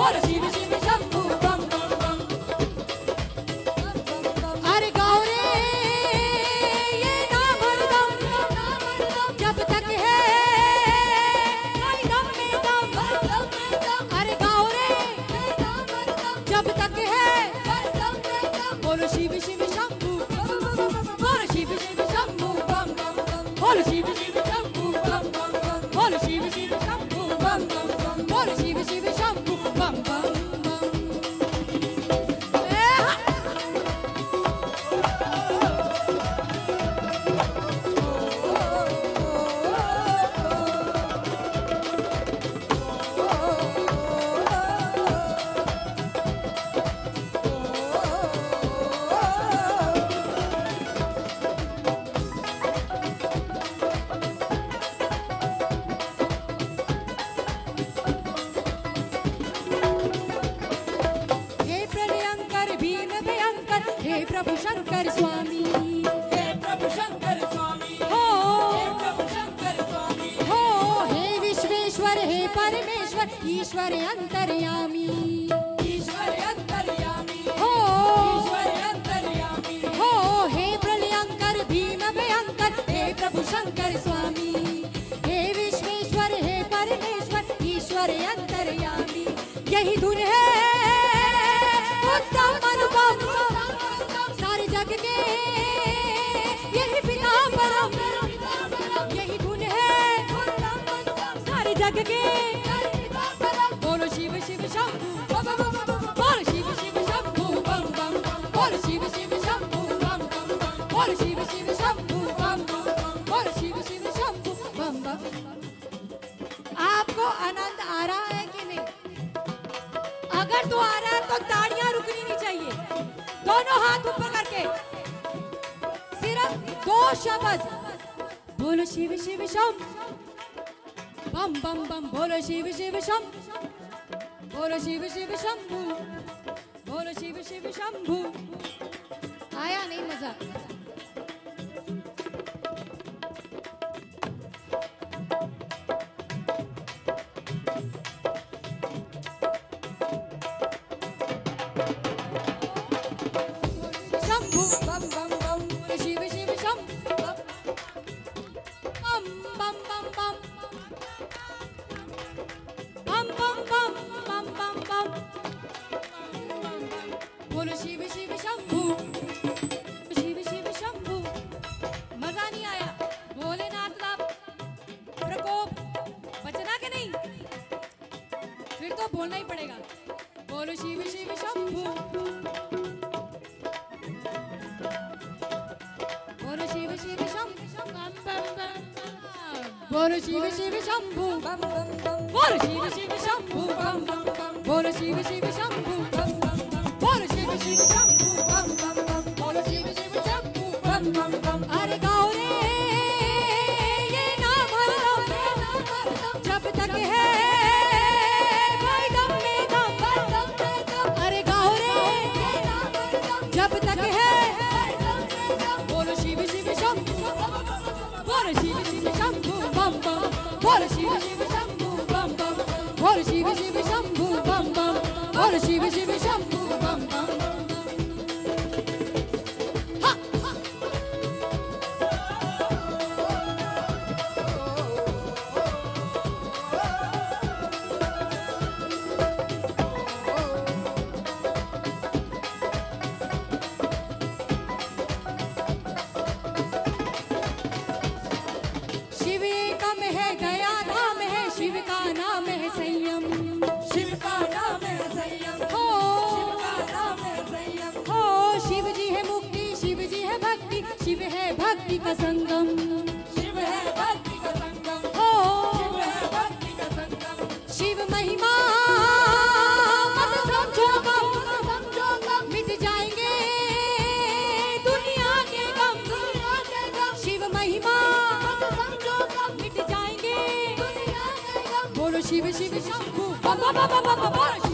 बोलो शिव शिव शंभू बम बम बम। अरे गाओ रे ये नाम हरदम, जब तक है कोई दम में दम। अरे गाओ रे जब तक है बोलो शिव शिव शंभू, बोलो शिव शिव शंभू बम बम बम। बोलो शिव शिव शंभू बम बम बम। बोलो शिव शिव शंभू बम बम बम। बोलो शिव शिव शंभू बम बम बम। हे प्रभु शंकर स्वामी, हे प्रभु शंकर स्वामी, हो हे प्रभु शंकर स्वामी, हो हे विश्वेश्वर हे परमेश्वर ईश्वर अंतर्यामी, ईश्वर अंतर्यामी, हो ईश्वर अंतर्यामी, हो हे प्रलयंकर भीम भयंकर हे प्रभु शंकर स्वामी, हे विश्वेश्वर हे परमेश्वर ईश्वर अंतर्यामी। यही धुन है उत्तम अनुपम सारे जग के, यही पिता परम, यही धुन है सारे जग के। बोलो शिव शिव शंभू, बोलो शिव शिव शंभू बम बम। बोलो शिव शिव शंभू बम बम। बोलो शिव शिव शंभू बम बम। बोलो शिव शिव शंभू बम बम। आपको आनंद आ रहा है कि नहीं? अगर तो आ रहा है तो ताड़ियां रुकनी नहीं चाहिए। दोनों हाथ ऊपर करके सिर्फ 2 शब्द बोलो शिव शिव शंभू बम बम बम। बोलो शिव शिव शंभू, बोलो शिव शिव शंभू, बोलो शिव शिव शंभू। आया नहीं मजा? शंभू बम बम बम। शिव शिव शंभू बम बम बम बम बम बम बम बम बम बम। बोलो शिव शिव शंभू, शिव शिव शंभू। मजा नहीं आया? भोलेनाथ का प्रकोप बचना के नहीं? फिर तो बोलना ही पड़ेगा। बोलो शिव शिव शंभू, बोलो शिव शिव शंभू बम बम बम। बोलो शिव शिव शंभू बम बम बम। बोलो शिव शिव शंभू बम बम बम। बोलो शिव शिव शंभू बम बम बम। बोलो शिव शिव शंभू बम बम बम। बोलो शिव शिव शंभू बम बम बम। अरे गाओ रे ये नाम हरदम, जब तक है कोई दम में दम। अरे गाओ रे जब तक है बोलो शिव शिव शंभू, बोलो शिव शिव शंभू बम बम। बोलो शिव शिव शंभू बम बम। बोलो शिव शिव शंभू बम बम। बोलो शिव शिव शंभू बम बम। हा हा। शिव एकम है गया धाम है, शिव का नाम है संयम, शिव का नाम है संयम, हो शिव का नाम है संयम, हो शिव जी है मुक्ति, शिव जी है भक्ति, शिव है भक्ति का संगम, शिव है भक्ति का संगम, हो शिव है भक्ति का संगम, शिव महिमा मत समझो कम, मिट जाएंगे दुनिया के गम, शिव महिमा मिट जाएंगे। बोलो शिव शिव शंभू बम बम बम बम। बोलो